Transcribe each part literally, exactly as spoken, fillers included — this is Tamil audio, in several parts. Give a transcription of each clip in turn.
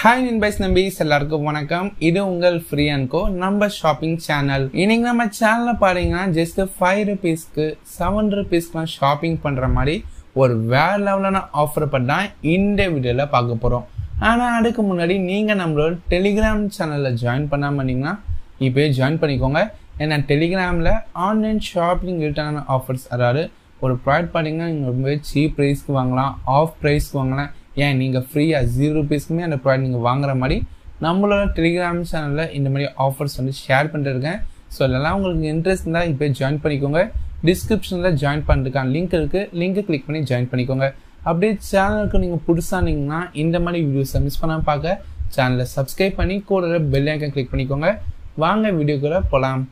Hi neighbors nambis எல்லாருக்கும் வணக்கம். இது உங்கள் Freeya and Co நம்ம ஷாப்பிங் சேனல். இன்னைக்கு நம்ம சேனல்ல பாத்தீங்கன்னா just five rupees க்கு seven rupees க்கு ஷாப்பிங் பண்ற மாதிரி ஒரு வேற லெவலான ஆஃபர் பத்தி இந்த வீடியோல பார்க்க போறோம். ஆனா அதுக்கு முன்னாடி நீங்க நம்மளோட Telegram சேனல்ல ஜாயின் பண்ணாம இருந்தீங்கன்னா இப்பவே ஜாயின் பண்ணிக்கோங்க. ஏன்னா Telegramல ஆன்லைன் ஷாப்பிங் ரிலேட்டடான ஆஃபர்ஸ் அதாவது ஒரு ப்ராடக்ட் பாத்தீங்கன்னா நீங்க ரொம்ப சீப் பிரைஸ்க்கு வாங்கலாம், ஆஃப் பிரைஸ்க்கு வாங்கலாம். ஏன் நீங்கள் ஃப்ரீயாக ஜீரோ ருபீஸ்க்குமே அந்த ப்ராடக்ட் நீங்கள் வாங்குற மாதிரி நம்மளோட டெலிகிராம் சேனலில் இந்த மாதிரி ஆஃபர்ஸ் வந்து ஷேர் பண்ணிட்டுருக்கேன். ஸோ இதெல்லாம் உங்களுக்கு இன்ட்ரெஸ்ட் இருந்தால் இப்போ ஜாயின் பண்ணிக்கோங்க. டிஸ்கிரிப்ஷனில் ஜாயின் பண்ணுறதுக்கான லிங்க் இருக்குது, லிங்க்கை கிளிக் பண்ணி ஜாயின் பண்ணிக்கோங்க. அப்படியே சேனலுக்கு நீங்கள் புதுசாக இருந்தீங்கன்னா இந்த மாதிரி வீடியோஸை மிஸ் பண்ணாமல் பார்க்க சேனலை சப்ஸ்கிரைப் பண்ணி கூட பெல் ஐக்கன் கிளிக் பண்ணிக்கோங்க. வாங்க வீடியோக்குள்ளே போகலாம்.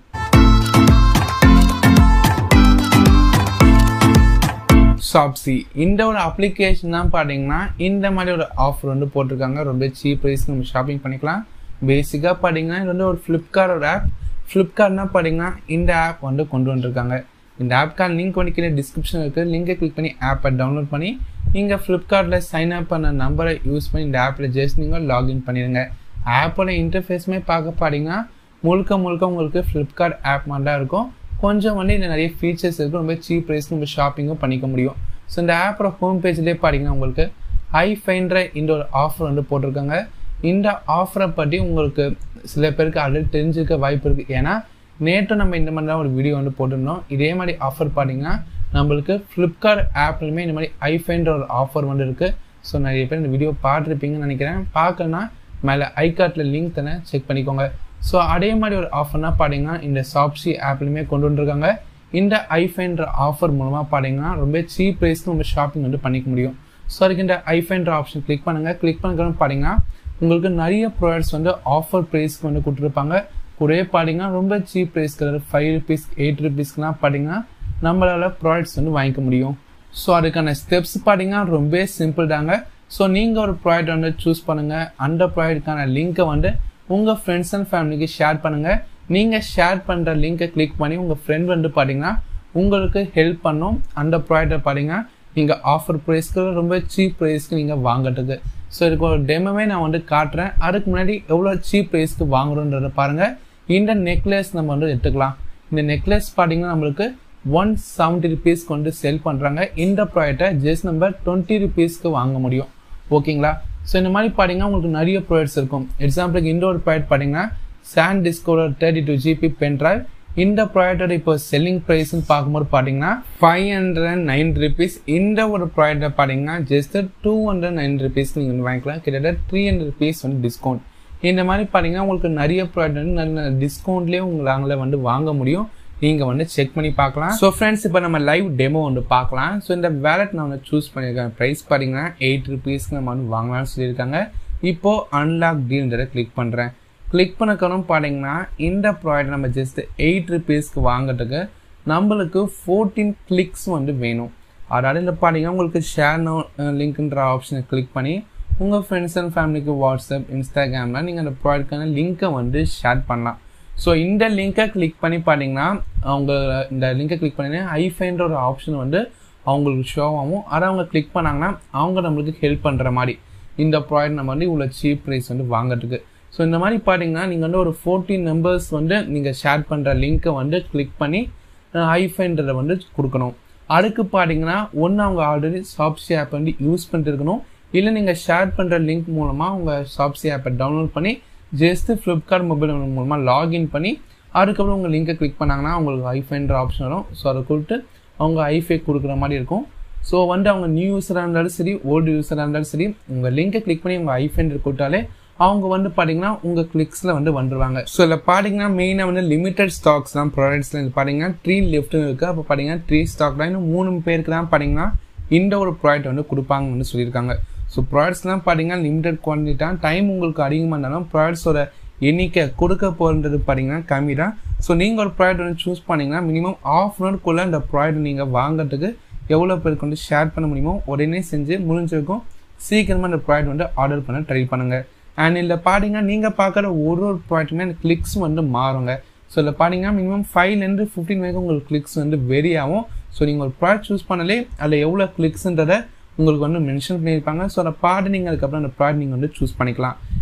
Shopsy இந்த ஒரு அப்ளிகேஷன் தான் பார்த்தீங்கன்னா இந்த மாதிரி ஒரு ஆஃபர் வந்து போட்டிருக்காங்க. ரொம்ப சீப் ப்ரைஸ்க்கு நம்ம ஷாப்பிங் பண்ணிக்கலாம். பேசிக்காக பார்த்தீங்கன்னா இது வந்து ஒரு ஃப்ளிப்கார்ட் ஒரு ஆப். ஃப்ளிப்கார்ட்னா பார்த்தீங்கன்னா இந்த ஆப் வந்து கொண்டு வந்துருக்காங்க. இந்த ஆப்க்கான லிங்க் வந்து கீழே டிஸ்கிரிப்ஷன் இருக்குது. லிங்கை கிளிக் பண்ணி ஆப்பை டவுன்லோட் பண்ணி நீங்கள் ஃப்ளிப்கார்ட்டில் சைன் அப் பண்ண நம்பரை யூஸ் பண்ணி இந்த ஆப்பில் ஜஸ்ட் நீங்கள் லாகின் பண்ணிடுங்க. ஆப்போட இன்டர்ஃபேஸுமே பார்க்க பார்த்தீங்கன்னா முழுக்க முழுக்க உங்களுக்கு ஃப்ளிப்கார்ட் ஆப் மாதிரி தான் இருக்கும். கொஞ்சம் வந்து இதில் நிறைய ஃபீச்சர்ஸ் இருக்குது. ரொம்ப சீப் ப்ரைஸ்க்கு நம்ம ஷாப்பிங்கும் பண்ணிக்க முடியும். ஸோ இந்த ஆப்போட ஹோம் பேஜ்லேயே பார்த்தீங்கன்னா உங்களுக்கு ஹை ஃபைன்ற இந்த ஒரு ஆஃபர் வந்து போட்டிருக்காங்க. இந்த ஆஃபரை பற்றி உங்களுக்கு சில பேருக்கு ஆல்ரெடி தெரிஞ்சிருக்க வாய்ப்பு இருக்குது. ஏன்னா நேற்று நம்ம இந்த மாதிரி தான் ஒரு வீடியோ வந்து போட்டிருந்தோம். இதே மாதிரி ஆஃபர் பார்த்தீங்கன்னா நம்மளுக்கு ஃப்ளிப்கார்ட் ஆப்லையுமே இந்த மாதிரி ஹை ஃபைன்ற ஒரு ஆஃபர் வந்து இருக்குது. ஸோ நிறைய பேர் இந்த வீடியோ பார்த்துருப்பீங்கன்னு நினைக்கிறேன். பார்க்கலன்னா மேலே ஐ கார்ட்டில் லிங்க் தானே செக் பண்ணிக்கோங்க. ஸோ அதே மாதிரி ஒரு ஆஃபர்னா பார்த்தீங்கன்னா இந்த ஷாப்ஸி ஆப்லையுமே கொண்டு வந்துருக்காங்க. இந்த ஐஃபைன்ற ஆஃபர் மூலமாக பார்த்தீங்கன்னா ரொம்ப சீப் ப்ரைஸ்க்கு நம்ம ஷாப்பிங் வந்து பண்ணிக்க முடியும். ஸோ அதுக்கு இந்த ஐஃபைன்ற ஆப்ஷன் கிளிக் பண்ணுங்கள். கிளிக் பண்ணுறதுன்னு பார்த்தீங்கன்னா உங்களுக்கு நிறைய ப்ராடக்ட்ஸ் வந்து ஆஃபர் ப்ரைஸ்க்கு வந்து கொடுத்துருப்பாங்க. கூடவே பார்த்தீங்கன்னா ரொம்ப சீப் ப்ரைஸ்க்கு அதாவது ஃபைவ் ருபீஸ் எயிட் ருபீஸ்க்குலாம் பார்த்தீங்கன்னா நம்மளால் ப்ராடக்ட்ஸ் வந்து வாங்கிக்க முடியும். ஸோ அதுக்கான ஸ்டெப்ஸ் பார்த்தீங்கன்னா ரொம்ப சிம்பிள் தாங்க. ஸோ நீங்கள் ஒரு ப்ராடக்ட் வந்து சூஸ் பண்ணுங்கள். அந்த ப்ராடக்ட்டுக்கான லிங்க்கை வந்து உங்கள் ஃப்ரெண்ட்ஸ் அண்ட் ஃபேமிலிக்கு ஷேர் பண்ணுங்கள். நீங்கள் ஷேர் பண்ணுற லிங்கை கிளிக் பண்ணி உங்கள் ஃப்ரெண்ட் வந்து பார்த்தீங்கன்னா உங்களுக்கு ஹெல்ப் பண்ணும். அந்த ப்ராடக்டை பார்த்தீங்கன்னா நீங்கள் ஆஃபர் ப்ரைஸ்க்கு ரொம்ப சீப் ப்ரைஸ்க்கு நீங்கள் வாங்கிறதுக்கு. ஸோ இதுக்கு ஒரு டெமோவே நான் வந்து காட்டுறேன். அதுக்கு முன்னாடி எவ்வளோ சீப் ப்ரைஸ்க்கு வாங்குறோன்றதை பாருங்கள். இந்த நெக்லஸ் நம்ம வந்து எடுத்துக்கலாம். இந்த நெக்லஸ் பார்த்தீங்கன்னா நம்மளுக்கு ஒன் செவன்ட்டி ருபீஸ்க்கு வந்து செல் பண்ணுறாங்க. இந்த ப்ராடக்டை ஜஸ்ட் நம்ம டுவெண்ட்டி ருபீஸ்க்கு வாங்க முடியும். ஓகேங்களா? ஸோ இந்த மாதிரி பார்த்தீங்கன்னா உங்களுக்கு நிறைய ப்ராடக்ட்ஸ் இருக்கும். எக்ஸாம்பிளுக்கு இந்த ஒரு ப்ராடக்ட் பார்த்தீங்கன்னா sand discover thirty two GB pen drive. இந்த ப்ராடக்டோட இப்போ செல்லிங் ப்ரைஸ்ன்னு பார்க்கும்போது பார்த்தீங்கன்னா five hundred and nine rupees. இந்த ஒரு ப்ராடக்டை பார்த்தீங்கன்னா ஜஸ்ட் டூ ஹண்ட்ரட் நைன் ருபீஸ்க்கு நீங்கள் வாங்கிக்கலாம். கிட்டத்தட்ட த்ரீ ஹண்ட்ரட் ருபீஸ் வந்து டிஸ்கவுண்ட். இந்த மாதிரி பார்த்தீங்கன்னா உங்களுக்கு நிறைய ப்ராடக்ட் வந்து நல்ல டிஸ்கவுண்ட்லேயே உங்களால் வந்து வாங்க முடியும். நீங்கள் வந்து செக் பண்ணி பார்க்கலாம். ஸோ ஃப்ரெண்ட்ஸ் இப்போ நம்ம லைவ் டெமோ வந்து பார்க்கலாம். ஸோ இந்த வேலட் நான் வந்து சூஸ் பண்ணியிருக்கேன். ப்ரைஸ் பார்த்தீங்கன்னா எயிட் ருபீஸ்க்கு நம்ம வந்து வாங்கலாம்னு சொல்லியிருக்காங்க. இப்போது அன்லாக் டீல்ன்றதை கிளிக் பண்ணுறேன். கிளிக் பண்ணக்கணும் பார்த்தீங்கன்னா இந்த ப்ராடக்ட் நம்ம ஜஸ்ட் எயிட் ருபீஸ்க்கு வாங்கிறதுக்கு நம்மளுக்கு ஃபோர்டீன் கிளிக்ஸ் வந்து வேணும். அதாவது இல்லை பார்த்தீங்கன்னா உங்களுக்கு ஷேர் நோ லிங்க்ன்ற ஆப்ஷனை கிளிக் பண்ணி உங்கள் ஃப்ரெண்ட்ஸ் அண்ட் ஃபேமிலிக்கு வாட்ஸ்அப் இன்ஸ்டாகிராமில் நீங்கள் அந்த ப்ராடக்ட்கான லிங்க்கை வந்து ஷேர் பண்ணலாம். ஸோ இந்த லிங்கை கிளிக் பண்ணி பார்த்தீங்கன்னா அவங்க இந்த லிங்கை கிளிக் பண்ணிங்கன்னா ஐஃபைன்ற ஒரு ஆப்ஷன் வந்து அவங்களுக்கு ஷோ ஆகும். அதை அவங்க கிளிக் பண்ணாங்கன்னா அவங்க நம்மளுக்கு ஹெல்ப் பண்ணுற மாதிரி இந்த ப்ராடக்ட் நம்ம வந்து இவ்வளோ சீப் ப்ரைஸ் வந்து வாங்கிறதுக்கு. ஸோ இந்த மாதிரி பார்த்தீங்கன்னா நீங்கள் வந்து ஒரு ஃபோர்டீன் நம்பர்ஸ் வந்து நீங்கள் ஷேர் பண்ணுற லிங்க்கை வந்து கிளிக் பண்ணி ஐஃபைன்றதை வந்து கொடுக்கணும். அதுக்கு பார்த்தீங்கன்னா ஒன்று அவங்க ஆல்ரெடி ஷாப்ஸி ஆப் வந்து யூஸ் பண்ணிட்டு இருக்கணும். இல்லை நீங்கள் ஷேர் பண்ணுற லிங்க் மூலமாக உங்கள் ஷாப்ஸி ஆப்பை டவுன்லோட் பண்ணி ஜஸ்ட்டு ஃப்ளிப்கார்ட் மொபைல் மூலமாக லாகின் பண்ணி அதுக்கப்புறம் உங்கள் லிங்கை கிளிக் பண்ணாங்கன்னா அவங்களுக்கு ஐஃபைன்ற ஆப்ஷன் வரும். ஸோ அதை கொடுத்து அவங்க ஐஃபை கொடுக்குற மாதிரி இருக்கும். ஸோ வந்து அவங்க நியூ யூஸராக இருந்தாலும் சரி ஓல்டு யூஸராக இருந்தாலும் சரி உங்கள் லிங்கை கிளிக் பண்ணி உங்கள் ஐஃபைன்ற கொடுத்தாலே அவங்க வந்து பார்த்தீங்கன்னா உங்கள் கிளிக்ஸில் வந்து வந்துடுவாங்க. ஸோ இதில் பார்த்தீங்கன்னா மெயினாக வந்து லிமிடெட் ஸ்டாக்ஸ் தான் ப்ராடக்ட்ஸில் பார்த்தீங்கன்னா த்ரீ லெஃப்ட்னு இருக்குது. அப்போ பார்த்தீங்கன்னா த்ரீ ஸ்டாக் தான் இன்னும் மூணு பேருக்கு தான் பார்த்தீங்கன்னா இந்த ஒரு ப்ராடக்ட் வந்து கொடுப்பாங்கன்னு சொல்லியிருக்காங்க. ஸோ ப்ராடக்ட்ஸ்லாம் பார்த்தீங்கன்னா லிமிடெட் குவான்டிட்டி தான். டைம் உங்களுக்கு அதிகமாக இருந்தாலும் ப்ராடக்ட்ஸோட எண்ணிக்கை கொடுக்க போகிறது பார்த்தீங்கன்னா கம்மி தான். ஸோ நீங்கள் ஒரு ப்ராடக்ட் வந்து சூஸ் பண்ணிங்கன்னா மினிமம் ஆஃப் அன் ஹவர்க்குள்ளே இந்த ப்ராடக்ட் நீங்கள் வாங்கிறதுக்கு எவ்வளோ பேருக்கு வந்து ஷேர் பண்ண முடியுமோ உடனே செஞ்சு முடிஞ்சிருக்கும். சீக்கிரமாக அந்த ப்ராடக்ட் வந்து ஆர்டர் பண்ண ட்ரை பண்ணுங்கள். அண்ட் இதில் பார்த்தீங்கன்னா நீங்கள் பார்க்குற ஒரு ஒரு ப்ராடக்ட்டுமே அந்த கிளிக்ஸ் வந்து மாறுங்க. ஸோ இதில் பார்த்தீங்கன்னா மினிமம் ஃபைவ்லேருந்து ஃபிஃப்டின் வரைக்கும் உங்களுக்கு கிளிக்ஸ் வந்து வெரி ஆகும். ஸோ நீங்கள் ஒரு ப்ராடக்ட் சூஸ் பண்ணலே அதில் எவ்வளோ கிளிக்ஸுன்றதை உங்களுக்கு வந்து மென்ஷன் பண்ணியிருப்பாங்க. ஸோ அதை பார்த்து நீங்கள் அதுக்கப்புறம் அந்த ப்ராடக்ட் நீங்கள் வந்து சூஸ் பண்ணிக்கலாம்.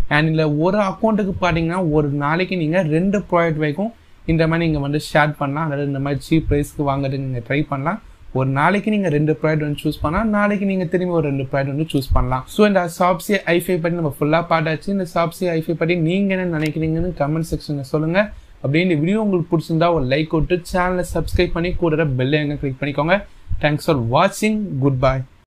அண்ட் இதில் ஒரு அக்கௌண்ட்டுக்கு பார்த்தீங்கன்னா ஒரு நாளைக்கு நீங்கள் ரெண்டு ப்ராடக்ட் வரைக்கும் இந்த மாதிரி நீங்கள் வந்து ஷேர் பண்ணலாம். அதாவது இந்த மாதிரி சீப் ப்ரைஸ்க்கு வாங்குறதுக்கு நீங்கள் ட்ரை பண்ணலாம். ஒரு நாளைக்கு நீங்கள் ரெண்டு ப்ராடக்ட் வந்து சூஸ் பண்ணலாம், நாளைக்கு நீங்கள் திரும்பி ஒரு ரெண்டு ப்ராடக்ட் வந்து சூஸ் பண்ணலாம். ஸோ இந்த ஷாப்ஸி ஹை ஃபைவ் பற்றி நம்ம ஃபுல்லாக பார்த்தாச்சு. இந்த ஷாப்ஸி ஹை ஃபைவ் பற்றி நீங்கள் என்ன நினைக்கிறீங்கன்னு கமெண்ட் செக்ஷனில் சொல்லுங்கள். அப்படியே இந்த வீடியோ உங்களுக்கு பிடிச்சிருந்தா ஒரு லைக் விட்டு சேனலை சப்ஸ்கிரைப் பண்ணி கூட பெல் ஐகானை கிளிக் பண்ணிக்கோங்க. தேங்க்ஸ் ஃபார் வாட்சிங். Good by.